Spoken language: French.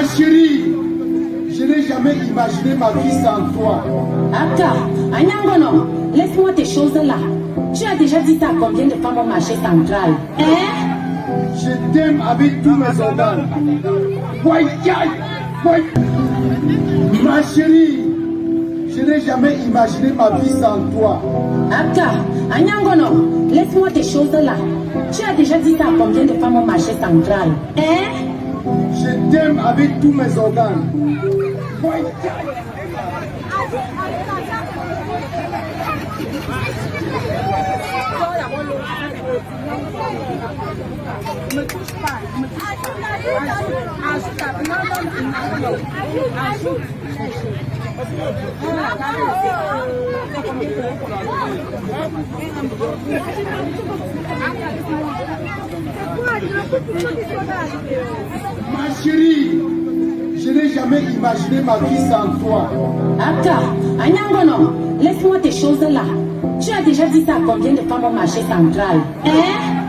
chérie, je n'ai jamais imaginé ma vie sans toi. Aka, Anyangono, laisse-moi tes choses là. Tu as déjà dit ça à combien de femmes au marché central? Hein? Je t'aime avec tous mes organes. Ma chérie, je n'ai jamais imaginé ma vie sans toi. Aka, Anyangono, laisse-moi tes choses là. Tu as déjà dit ça à combien de femmes au marché central? Hein? Je t'aime avec tous mes organes. Ne touche pas, ne touche pas. Ajoute. Ma chérie, je n'ai jamais imaginé ma vie sans toi. Aka, Anyangono, laisse-moi tes choses là. Tu as déjà dit ça à combien de femmes au marché central? Hein?